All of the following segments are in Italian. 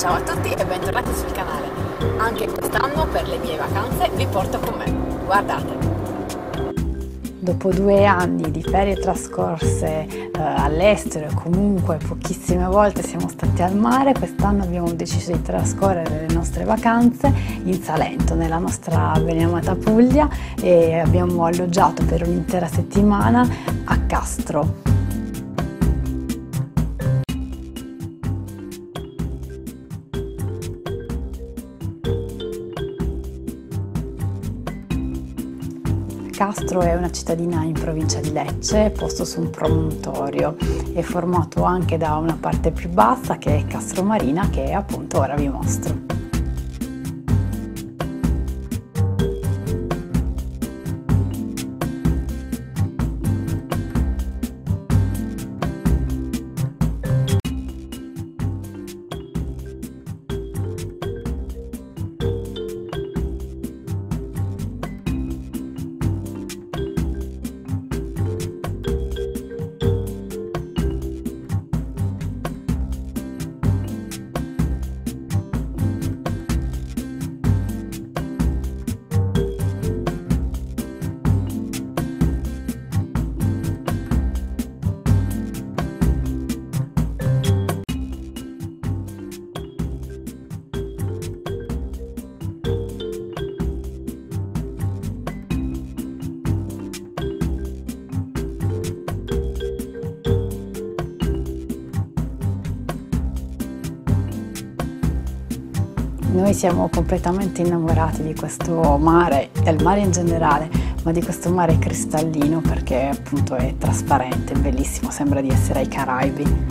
Ciao a tutti e bentornati sul canale. Anche quest'anno per le mie vacanze vi porto con me. Guardate! Dopo 2 anni di ferie trascorse all'estero e comunque pochissime volte siamo stati al mare, quest'anno abbiamo deciso di trascorrere le nostre vacanze in Salento, nella nostra beneamata Puglia, e abbiamo alloggiato per un'intera settimana a Castro. Castro è una cittadina in provincia di Lecce, posto su un promontorio, è formato anche da una parte più bassa che è Castro Marina, che appunto ora vi mostro. Noi siamo completamente innamorati di questo mare, del mare in generale, ma di questo mare cristallino perché appunto è trasparente, è bellissimo, sembra di essere ai Caraibi.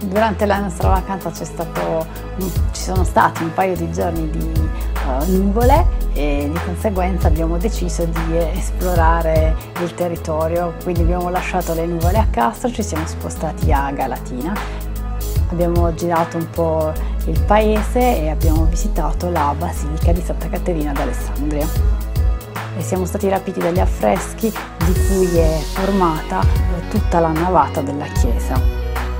Durante la nostra vacanza ci sono stati un paio di giorni di nuvole e di conseguenza abbiamo deciso di esplorare il territorio, quindi abbiamo lasciato le nuvole a Castro, ci siamo spostati a Galatina, abbiamo girato un po' il paese e abbiamo visitato la Basilica di Santa Caterina d'Alessandria e siamo stati rapiti dagli affreschi di cui è formata tutta la navata della chiesa.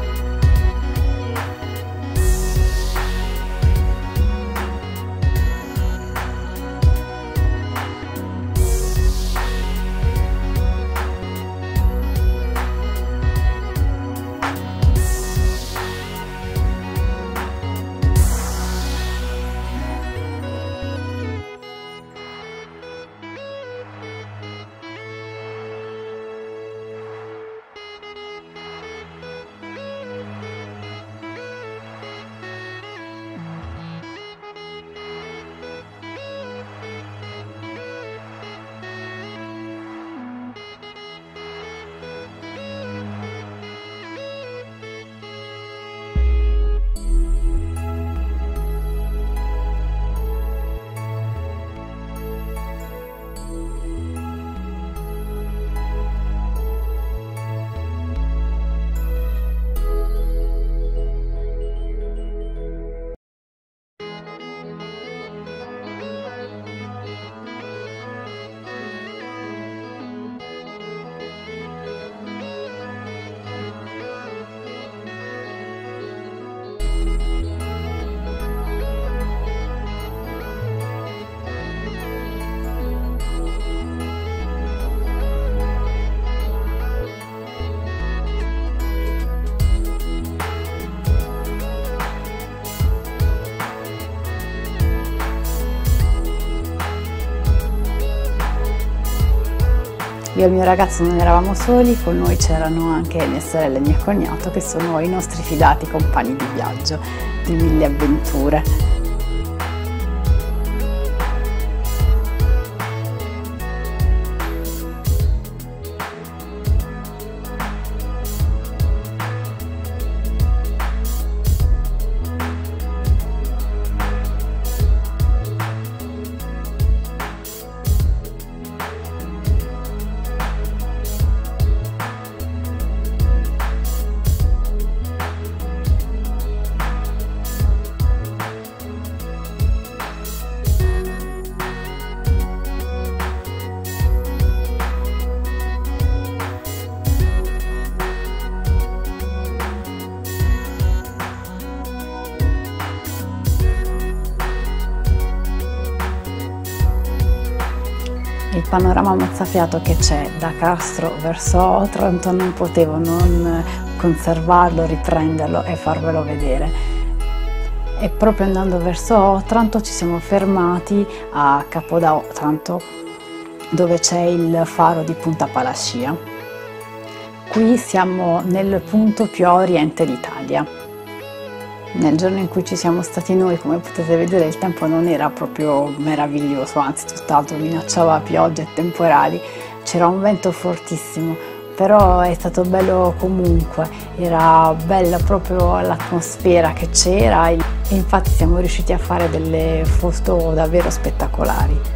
Io e il mio ragazzo non eravamo soli, con noi c'erano anche mia sorella e mio cognato che sono i nostri fidati compagni di viaggio, di mille avventure. Il panorama mozzafiato che c'è da Castro verso Otranto non potevo non conservarlo, riprenderlo e farvelo vedere. E proprio andando verso Otranto ci siamo fermati a Capo d'Otranto, dove c'è il faro di Punta Palascia. Qui siamo nel punto più a oriente d'Italia. Nel giorno in cui ci siamo stati noi, come potete vedere, il tempo non era proprio meraviglioso, anzi tutt'altro, minacciava piogge e temporali, c'era un vento fortissimo, però è stato bello comunque, era bella proprio l'atmosfera che c'era e infatti siamo riusciti a fare delle foto davvero spettacolari.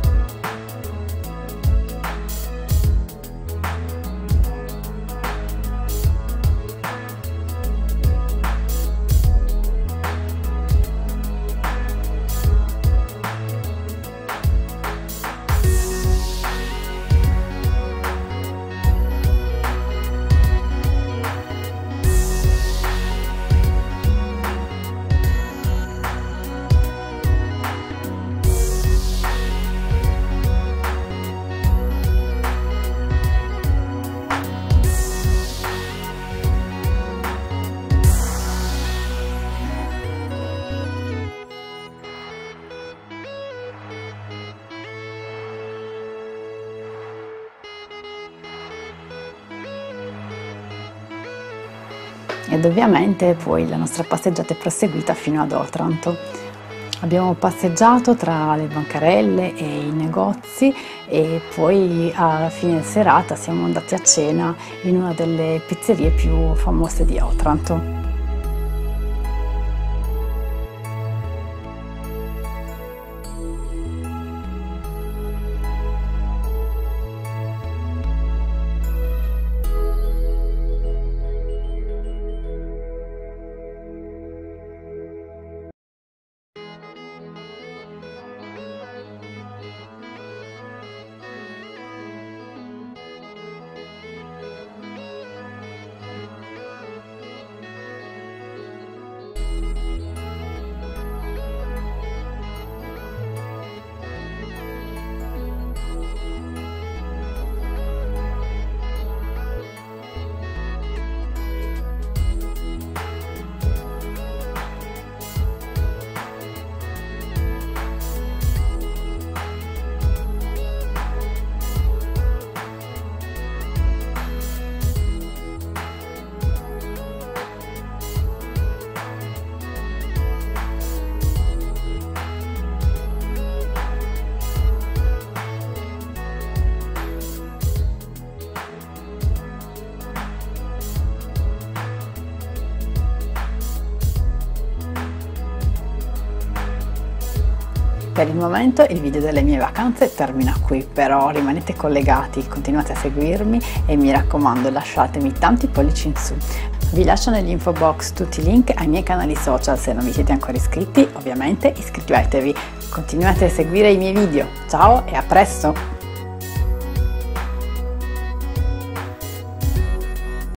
Ed ovviamente poi la nostra passeggiata è proseguita fino ad Otranto. Abbiamo passeggiato tra le bancarelle e i negozi e poi alla fine serata siamo andati a cena in una delle pizzerie più famose di Otranto. Per il momento il video delle mie vacanze termina qui, però rimanete collegati, continuate a seguirmi e mi raccomando lasciatemi tanti pollici in su. Vi lascio nell'info box tutti i link ai miei canali social, se non vi siete ancora iscritti ovviamente iscrivetevi. Continuate a seguire i miei video, ciao e a presto!